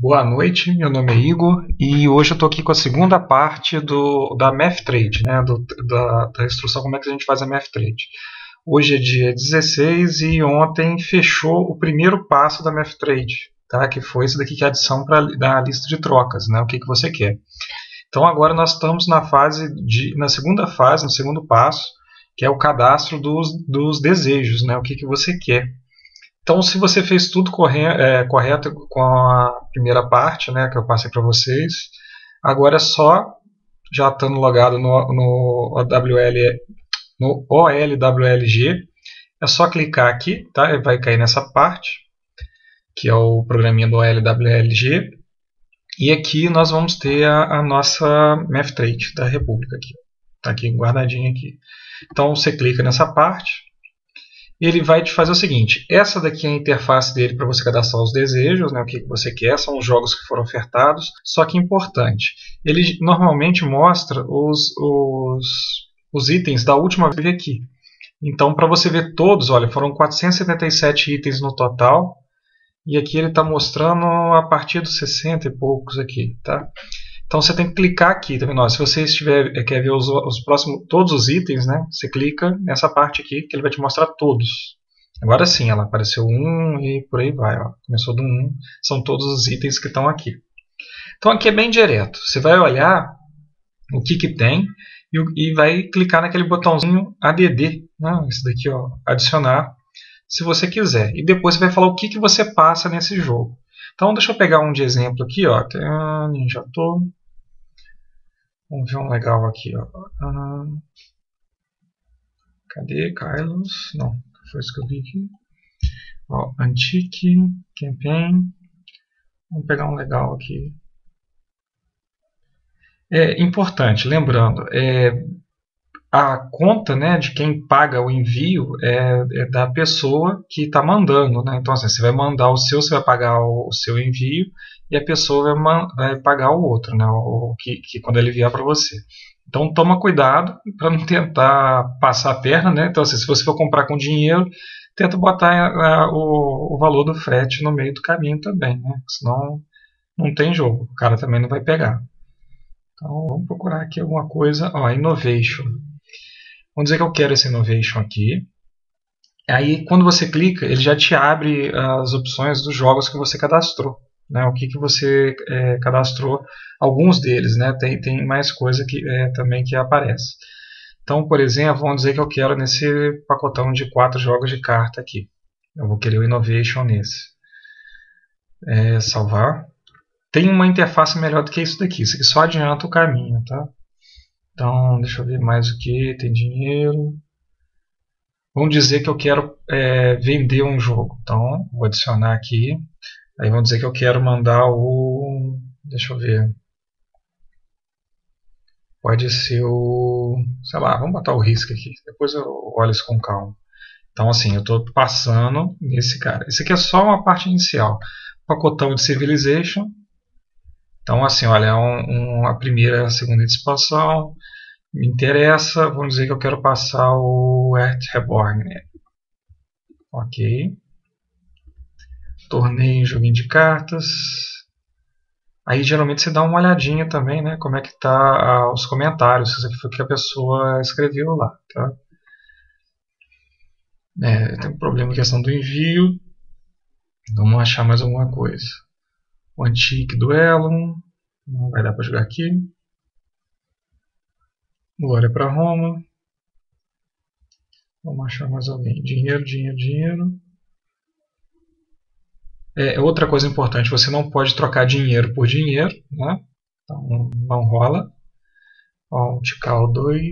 Boa noite, meu nome é Igor e hoje eu estou aqui com a segunda parte da MathTrade, né, da instrução como é que a gente faz a MathTrade. Hoje é dia 16 e ontem fechou o primeiro passo da MathTrade, tá, que foi isso daqui que é a adição da lista de trocas, né, o que você quer. Então agora nós estamos na segunda fase, no segundo passo, que é o cadastro dos desejos, né, o que você quer. Então, se você fez tudo correto com a primeira parte, né, que eu passei para vocês, agora é só, já estando logado no OLWLG, é só clicar aqui, tá? Vai cair nessa parte, que é o programinha do OLWLG, e aqui nós vamos ter a nossa MathTrade da República aqui, tá aqui guardadinha aqui. Então você clica nessa parte. Ele vai te fazer o seguinte, essa daqui é a interface dele para você cadastrar os desejos, né, o que você quer, são os jogos que foram ofertados, só que importante, ele normalmente mostra os itens da última vez aqui. Então, para você ver todos, olha, foram 477 itens no total, e aqui ele está mostrando a partir dos 60 e poucos aqui, tá? Então você tem que clicar aqui, tá vendo? Se você quer ver os próximos, todos os itens, né? Você clica nessa parte aqui que ele vai te mostrar todos. Agora sim, ela apareceu 1 e por aí vai, ó. Começou do 1, são todos os itens que estão aqui. Então aqui é bem direto. Você vai olhar o que tem e vai clicar naquele botãozinho ADD, né? Esse daqui, ó, adicionar, se você quiser. E depois você vai falar o que você passa nesse jogo. Então deixa eu pegar um de exemplo aqui, ó. Tem a Ninja Turbo. Vamos ver um legal aqui, ó. Cadê? Carlos? Não, foi isso que eu vi aqui. Ó, Antique, Campaign. Vamos pegar um legal aqui. É importante, lembrando, a conta, né, de quem paga o envio é da pessoa que está mandando, né? Então assim, você vai mandar o seu, você vai pagar o seu envio e a pessoa vai pagar o outro, né, quando ele vier para você. Então toma cuidado para não tentar passar a perna, né? Então assim, se você for comprar com dinheiro, tenta botar o valor do frete no meio do caminho também, né? Senão não tem jogo, o cara também não vai pegar. Então vamos procurar aqui alguma coisa, ó, Innovation. Vamos dizer que eu quero esse Innovation aqui. Aí, quando você clica, ele já te abre as opções dos jogos que você cadastrou, né? O que você cadastrou, alguns deles, né? Tem mais coisa também que aparece. Então, por exemplo, vamos dizer que eu quero nesse pacotão de 4 jogos de carta aqui. Eu vou querer o Innovation nesse. Salvar. Tem uma interface melhor do que isso daqui. Isso aqui só adianta o caminho, tá? Então, deixa eu ver mais o que. Tem dinheiro. Vamos dizer que eu quero vender um jogo. Então, vou adicionar aqui. Aí vamos dizer que eu quero mandar o... Deixa eu ver. Pode ser o... Sei lá, vamos botar o risco aqui. Depois eu olho isso com calma. Então, assim, eu estou passando nesse cara. Esse aqui é só uma parte inicial. Pacotão de Civilization. Então, assim, olha, é a primeira e a segunda expansão. Me interessa, vamos dizer que eu quero passar o Earth Reborn. Ok. Torneio, joguinho de cartas. Aí geralmente você dá uma olhadinha também, né? Como é que tá os comentários. Isso aqui foi o que a pessoa escreveu lá, tá? Tem um problema em questão do envio. Vamos achar mais alguma coisa. O Antique Duelo. Não vai dar para jogar aqui. Glória para Roma. Vamos achar mais alguém. Dinheiro, dinheiro, dinheiro. Outra coisa importante, você não pode trocar dinheiro por dinheiro, né? Então não rola. Ó, um Tikal 2.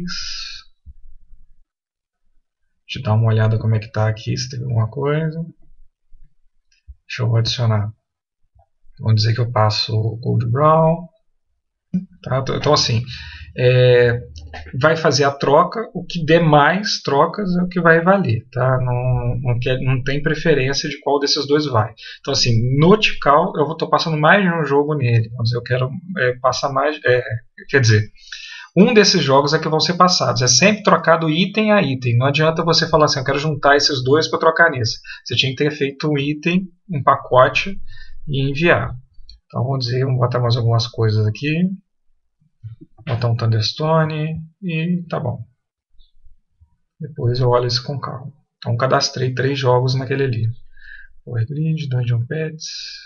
Deixa eu dar uma olhada como é que está aqui, se teve alguma coisa. Deixa eu adicionar. Vamos dizer que eu passo o Gold Brown. Tá? Então assim, vai fazer a troca, o que der mais trocas é o que vai valer, tá? Não tem preferência de qual desses dois vai. Então assim, no Tikal eu estou passando mais de um jogo nele, vamos dizer, eu quero passar mais, quer dizer, um desses jogos é que vão ser passados, é sempre trocado item a item, não adianta você falar assim, eu quero juntar esses dois para trocar nesse, você tinha que ter feito um item, um pacote e enviar. Então vamos botar mais algumas coisas aqui. Botar um Thunderstone e tá bom. Depois eu olho isso com calma. Então cadastrei 3 jogos naquele ali. Power Grid, Dungeon Pets,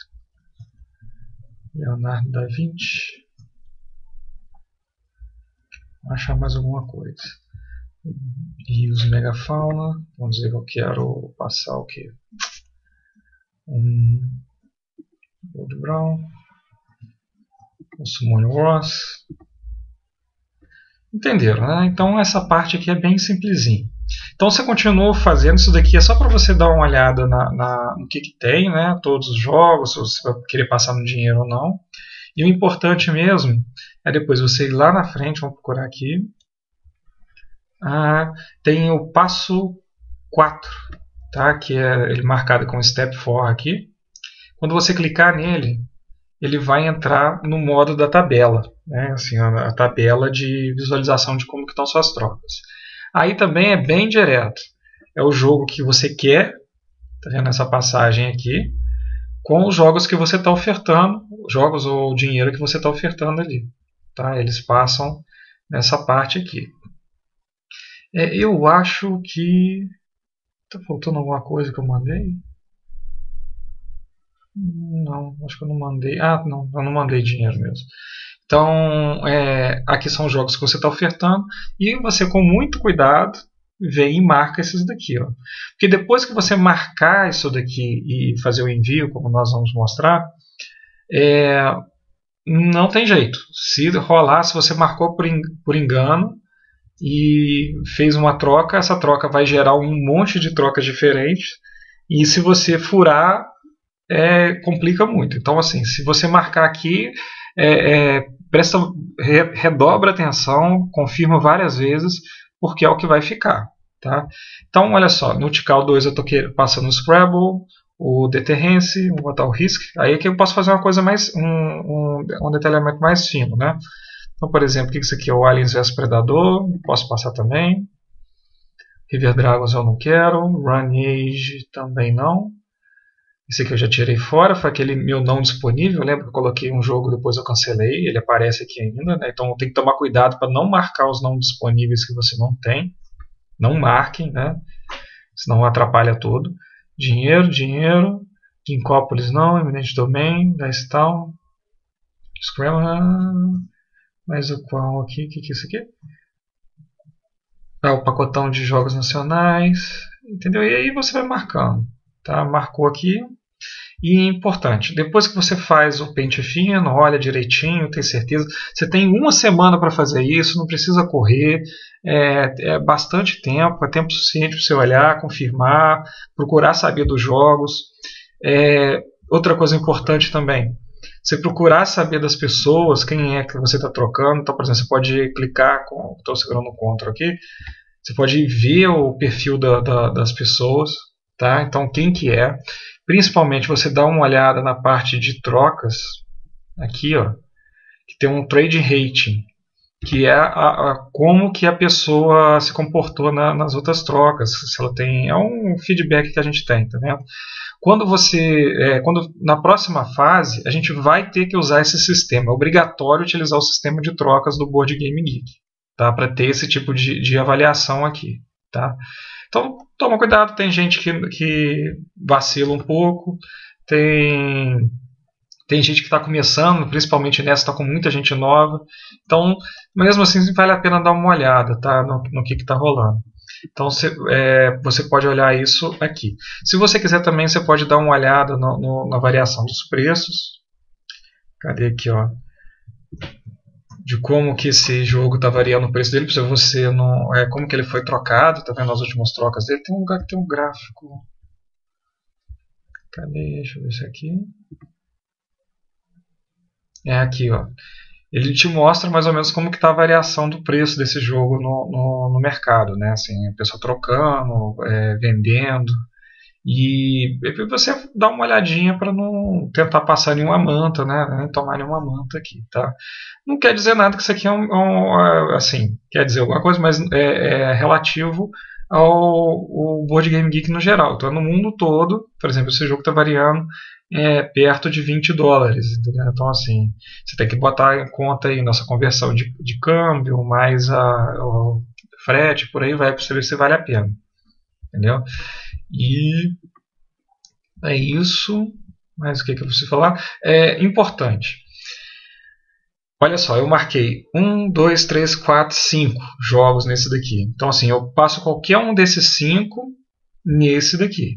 Leonardo da Vinci. Vou achar mais alguma coisa. Rios Megafauna. Vamos dizer que eu quero passar o que? Gold Brown. O Summon Wars. Entenderam, né? Então essa parte aqui é bem simplesinha. Então você continua fazendo isso daqui, é só para você dar uma olhada no que tem, né? Todos os jogos, se você vai querer passar no dinheiro ou não. E o importante mesmo é depois você ir lá na frente, vamos procurar aqui. Tem o passo 4, tá? Que é ele marcado com Step 4 aqui. Quando você clicar nele, ele vai entrar no modo da tabela, né? Assim, a tabela de visualização de como que estão suas trocas. Aí também é bem direto. É o jogo que você quer, tá vendo essa passagem aqui, com os jogos que você está ofertando, jogos ou dinheiro que você está ofertando ali. Tá? Eles passam nessa parte aqui. Eu acho que... Está faltando alguma coisa que eu mandei? Não, acho que eu não mandei. Não, eu não mandei dinheiro mesmo. Então, aqui são os jogos que você está ofertando e você, com muito cuidado, vem e marca esses daqui. Ó. Porque depois que você marcar isso daqui e fazer o envio, como nós vamos mostrar, não tem jeito. Se rolar, se você marcou por engano e fez uma troca, essa troca vai gerar um monte de trocas diferentes e se você furar, complica muito. Então, assim, se você marcar aqui, redobra a atenção, confirma várias vezes, porque é o que vai ficar. Tá? Então, olha só, no Tikal 2 eu estou passando o Scrabble, o Deterrence, vou botar o Risk, aí aqui eu posso fazer uma coisa mais, um detalhamento mais fino. Né? Então, por exemplo, o que isso aqui é o Aliens vs Predador, posso passar também. River Dragons eu não quero, Run Age também não. Esse aqui eu já tirei fora, foi aquele meu não disponível. Lembra que eu coloquei um jogo, depois eu cancelei, ele aparece aqui ainda. Né? Então tem que tomar cuidado para não marcar os não disponíveis que você não tem. Não marquem, né? Senão atrapalha tudo. Dinheiro, dinheiro. Ginkópolis não, Eminente Domain, Dice Town. Scramble. Mais o qual aqui? O que é isso aqui? O pacotão de jogos nacionais. Entendeu? E aí você vai marcando. Tá? Marcou aqui. E importante, depois que você faz o pente fino, olha direitinho, tem certeza, você tem uma semana para fazer isso, não precisa correr, é bastante tempo, é tempo suficiente para você olhar, confirmar, procurar saber dos jogos. Outra coisa importante também, você procurar saber das pessoas, quem é que você está trocando. Então, por exemplo, você pode clicar, estou segurando o Ctrl aqui, você pode ver o perfil das pessoas. Tá? Então, quem que é? Principalmente você dá uma olhada na parte de trocas, aqui, ó, que tem um trade rating, que é como que a pessoa se comportou nas outras trocas. Se ela tem, é um feedback que a gente tem, tá vendo? Quando na próxima fase a gente vai ter que usar esse sistema, é obrigatório utilizar o sistema de trocas do Board Game Geek, tá? Para ter esse tipo de avaliação aqui, tá? Então, toma cuidado, tem gente que vacila um pouco, tem gente que está começando, principalmente nessa, está com muita gente nova. Então, mesmo assim, vale a pena dar uma olhada, tá, no que está rolando. Então, você pode olhar isso aqui. Se você quiser também, você pode dar uma olhada na variação dos preços. Cadê aqui, ó? De como que esse jogo está variando o preço dele, para você não, como que ele foi trocado, tá vendo as últimas trocas dele? Tem um lugar que tem um gráfico. Cadê? Deixa eu ver isso aqui. Aqui, ó. Ele te mostra mais ou menos como que está a variação do preço desse jogo no mercado, né? Assim, a pessoa trocando, vendendo. E você dá uma olhadinha para não tentar passar nenhuma manta, né? Nem tomar nenhuma manta aqui, tá? Não quer dizer nada que isso aqui assim, quer dizer alguma coisa, mas é relativo ao Board Game Geek no geral. Então, no mundo todo, por exemplo, esse jogo está variando perto de $20, entendeu? Então assim, você tem que botar em conta aí nossa conversão de câmbio, mais o frete, por aí vai, para você ver se vale a pena, entendeu? E é isso. Mas o que eu preciso falar? É importante. Olha só, eu marquei 1, 2, 3, 4, 5 jogos nesse daqui. Então assim, eu passo qualquer um desses 5 nesse daqui.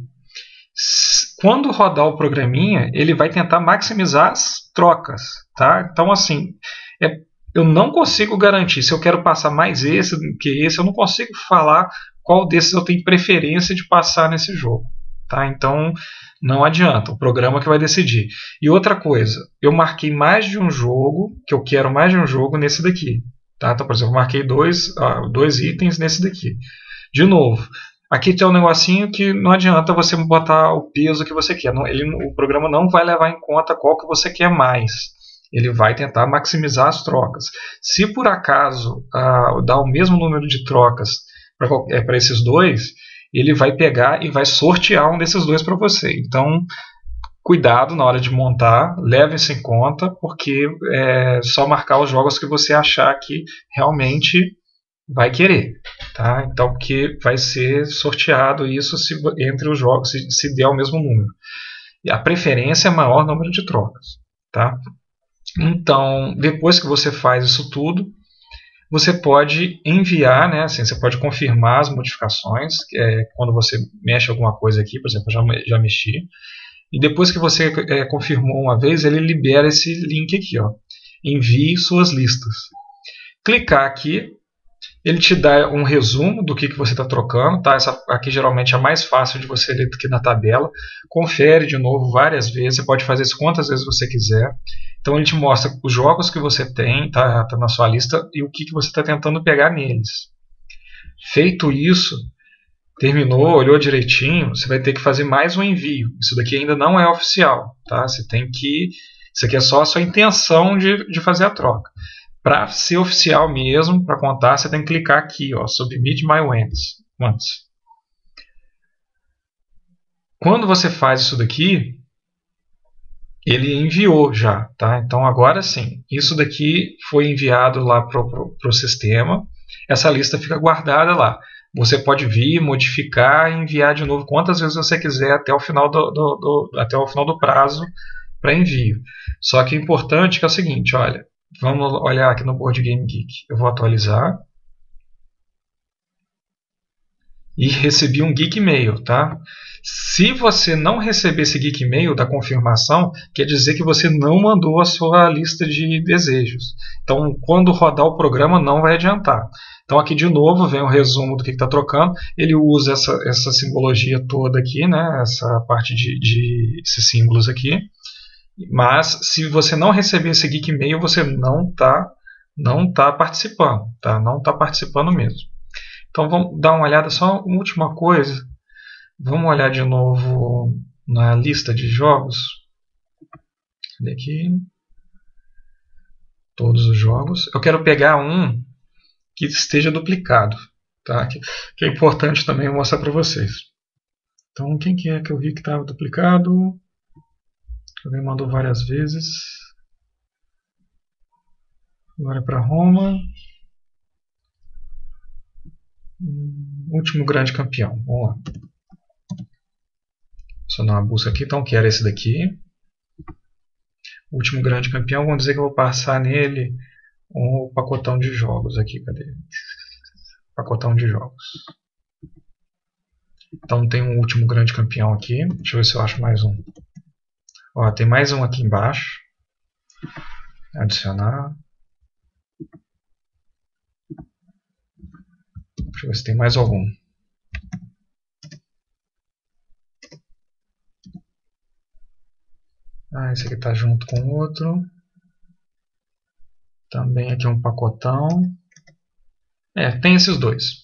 Quando rodar o programinha, ele vai tentar maximizar as trocas, tá? Então assim, eu não consigo garantir se eu quero passar mais esse do que esse, eu não consigo falar qual desses eu tenho preferência de passar nesse jogo, tá? Então não adianta, o programa que vai decidir. E outra coisa, eu marquei mais de um jogo, que eu quero mais de um jogo nesse daqui, tá? Então, por exemplo, eu marquei dois itens nesse daqui. De novo, aqui tem um negocinho que não adianta você botar o peso que você quer. O programa não vai levar em conta qual que você quer mais. Ele vai tentar maximizar as trocas. Se por acaso dá o mesmo número de trocas para esses dois, ele vai pegar e vai sortear um desses dois para você. Então, cuidado na hora de montar, leve isso em conta, porque é só marcar os jogos que você achar que realmente vai querer, tá? Então, porque vai ser sorteado isso entre os jogos, se der o mesmo número. E a preferência é maior número de trocas, tá? Então, depois que você faz isso tudo, você pode enviar, né? Assim, você pode confirmar as modificações, quando você mexe alguma coisa aqui, por exemplo, eu já mexi. E depois que você confirmou uma vez, ele libera esse link aqui, ó, envie suas listas. Clicar aqui, ele te dá um resumo do que você está trocando, tá? Essa aqui geralmente é mais fácil de você ler do que na tabela. Confere de novo várias vezes, você pode fazer isso quantas vezes você quiser. Então ele te mostra os jogos que você tem, tá na sua lista, e o que você está tentando pegar neles. Feito isso, terminou, olhou direitinho, você vai ter que fazer mais um envio. Isso daqui ainda não é oficial, tá? Isso aqui é só a sua intenção de fazer a troca. Para ser oficial mesmo, para contar, você tem que clicar aqui, ó, Submit My Wants. Quando você faz isso daqui, ele enviou já, tá? Então agora sim, isso daqui foi enviado lá para o sistema. Essa lista fica guardada lá. Você pode vir, modificar e enviar de novo quantas vezes você quiser até o final do prazo para envio. Só que é importante que é o seguinte, olha, vamos olhar aqui no Board Game Geek. Eu vou atualizar. E recebi um Geek Mail, tá? Se você não receber esse Geek Mail da confirmação, quer dizer que você não mandou a sua lista de desejos. Então, quando rodar o programa, não vai adiantar. Então, aqui de novo vem o resumo do que está trocando. Ele usa essa simbologia toda aqui, né? Essa parte de esses símbolos aqui. Mas, se você não receber esse Geek Mail, você não tá participando, tá? Não está participando mesmo. Então vamos dar uma olhada, só uma última coisa. Vamos olhar de novo na lista de jogos. Cadê aqui? Todos os jogos. Eu quero pegar um que esteja duplicado, tá? Que é importante também mostrar para vocês. Então quem que é que eu vi que estava duplicado? Alguém mandou várias vezes. Agora é para Roma. Último grande campeão. Vamos lá. Só dar uma busca aqui. Então, quero esse daqui. Último grande campeão. Vamos dizer que eu vou passar nele um pacotão de jogos aqui. Cadê? Pacotão de jogos. Então, tem um último grande campeão aqui. Deixa eu ver se eu acho mais um. Ó, tem mais um aqui embaixo. Adicionar. Deixa eu ver se tem mais algum. Esse aqui está junto com o outro. Também aqui um pacotão. Tem esses dois.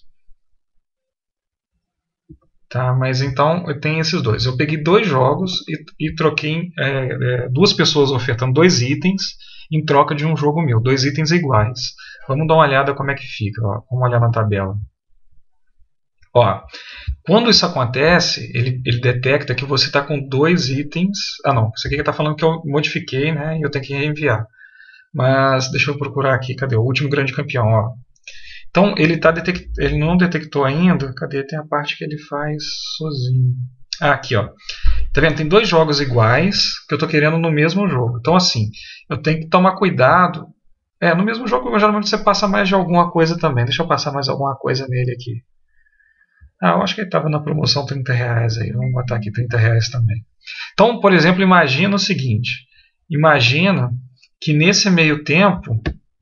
Tá, mas então eu tenho esses dois. Eu peguei dois jogos e troquei duas pessoas ofertando dois itens em troca de um jogo meu. Dois itens iguais. Vamos dar uma olhada como é que fica. Ó. Vamos olhar na tabela. Ó, quando isso acontece, ele detecta que você está com 2 itens. Ah, não, isso aqui está falando que eu modifiquei, né? E eu tenho que reenviar. Mas deixa eu procurar aqui, cadê? O último grande campeão, ó. Então ele não detectou ainda. Cadê? Tem a parte que ele faz sozinho. Ah, aqui, ó. Tá vendo? Tem 2 jogos iguais que eu tô querendo no mesmo jogo. Então, assim, eu tenho que tomar cuidado. No mesmo jogo, geralmente você passa mais de alguma coisa também. Deixa eu passar mais alguma coisa nele aqui. Ah, eu acho que ele estava na promoção R$ 30 aí. Vamos botar aqui R$ 30 também. Então, por exemplo, imagina o seguinte. Imagina que nesse meio tempo,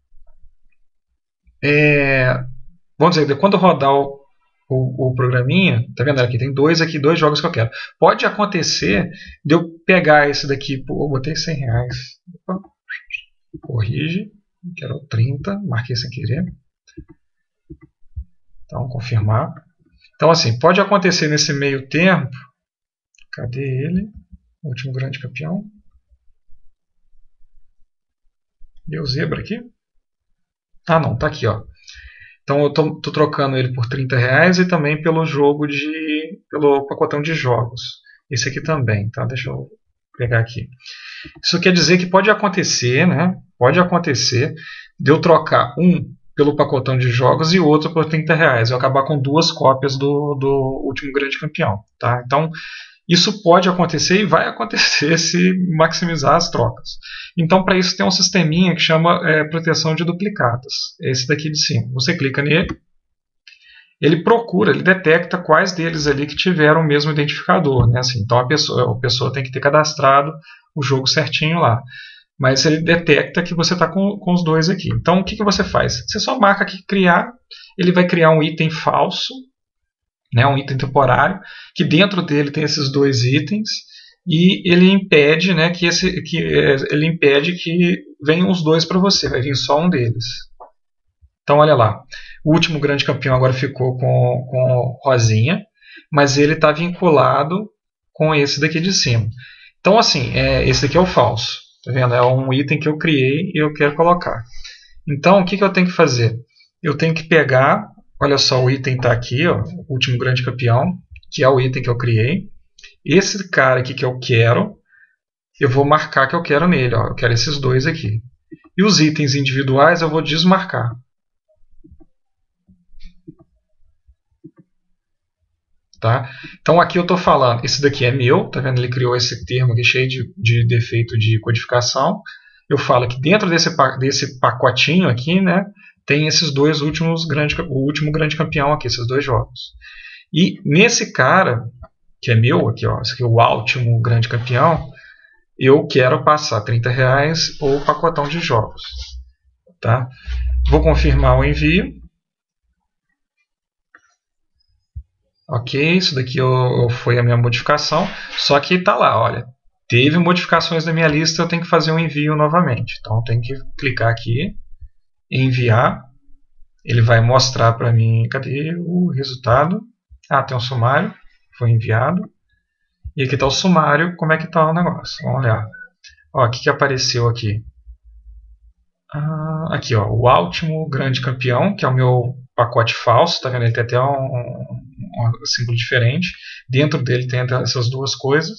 vamos dizer, quando eu rodar o programinha, tá vendo aqui? Tem 2 aqui, 2 jogos que eu quero. Pode acontecer de eu pegar esse daqui, pô, eu botei R$ 100. Opa, corrige, quero 30, marquei sem querer. Então, confirmar. Então, assim, pode acontecer nesse meio tempo. Cadê ele? O último grande campeão. Deu zebra aqui? Ah, não, tá aqui, ó. Então eu tô trocando ele por R$ 30 e também pelo pacotão de jogos. Esse aqui também, tá? Deixa eu pegar aqui. Isso quer dizer que pode acontecer, né? Pode acontecer de eu trocar um pelo pacotão de jogos e outro por R$ 30. Eu acabar com 2 cópias do último grande campeão, tá? Então isso pode acontecer e vai acontecer se maximizar as trocas. Então, para isso, tem um sisteminha que chama proteção de duplicatas. Esse daqui de cima. Você clica nele, ele procura, ele detecta quais deles ali que tiveram o mesmo identificador. Né? Assim, então, a pessoa tem que ter cadastrado o jogo certinho lá. Mas ele detecta que você está com os 2 aqui. Então, o que você faz? Você só marca aqui criar, ele vai criar um item falso, né, um item temporário, que dentro dele tem esses 2 itens e ele impede, né, ele impede que venham os 2 para você, vai vir só um deles. Então olha lá, o último grande campeão agora ficou com rosinha, mas ele está vinculado com esse daqui de cima. Então assim, esse daqui é o falso, tá vendo? É um item que eu criei e eu quero colocar. Então o que eu tenho que fazer? Eu tenho que pegar. Olha só, o item está aqui, ó, o último grande campeão, que é o item que eu criei. Esse cara aqui que eu quero, eu vou marcar que eu quero nele. Ó, eu quero esses 2 aqui. E os itens individuais eu vou desmarcar. Tá? Então aqui eu estou falando, esse daqui é meu, tá vendo? Ele criou esse termo aqui cheio de defeito de codificação. Eu falo que dentro desse pacotinho aqui, né, tem esses 2 últimos o último grande campeão aqui, esses 2 jogos. E nesse cara, que é meu, aqui, ó, esse aqui é o último grande campeão, eu quero passar R$ 30 ou pacotão de jogos. Tá? Vou confirmar o envio. Ok, isso daqui foi a minha modificação, só que está lá, olha, teve modificações na minha lista, eu tenho que fazer um envio novamente. Então eu tenho que clicar aqui, enviar, ele vai mostrar para mim, cadê o resultado? Ah, tem um sumário, foi enviado. E aqui está o sumário, como é que está o negócio. Vamos olhar. Ó, o que apareceu aqui? Aqui, ó, o último grande campeão, que é o meu pacote falso. Tá vendo? Ele tem até um símbolo diferente. Dentro dele tem essas 2 coisas.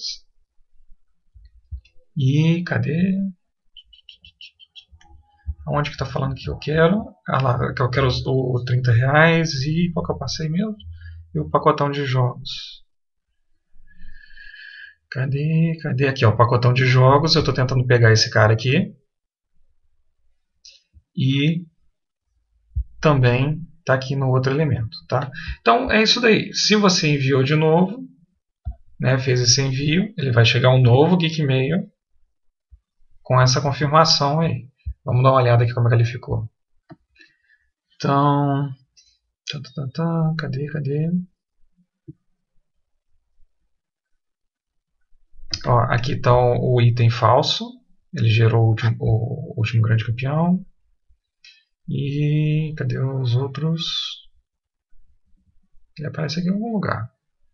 E cadê? Onde que está falando que eu quero? Ah lá, que eu quero o R$ 30 e qual que eu passei mesmo? E o pacotão de jogos. Cadê? Cadê? Aqui, ó, o pacotão de jogos. Eu estou tentando pegar esse cara aqui. E também está aqui no outro elemento. Tá? Então é isso daí. Se você enviou de novo, né, fez esse envio, ele vai chegar um novo Geekmail com essa confirmação aí. Vamos dar uma olhada aqui como é que ele ficou. Então, cadê? Ó, aqui está o item falso. Ele gerou o último grande campeão. E cadê os outros? Ele aparece aqui em algum lugar.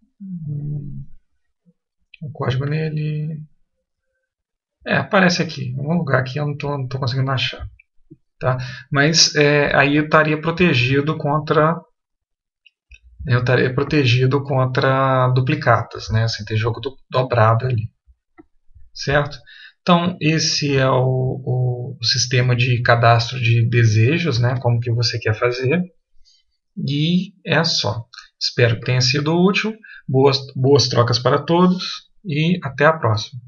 O código nele. Aparece aqui. Em algum lugar aqui eu não estou conseguindo achar. Tá? Mas aí eu estaria protegido contra eu estaria protegido contra duplicatas, né, sem ter jogo dobrado ali, certo? Então, esse é o sistema de cadastro de desejos, né, como que você quer fazer, e é só. Espero que tenha sido útil, boas trocas para todos e até a próxima.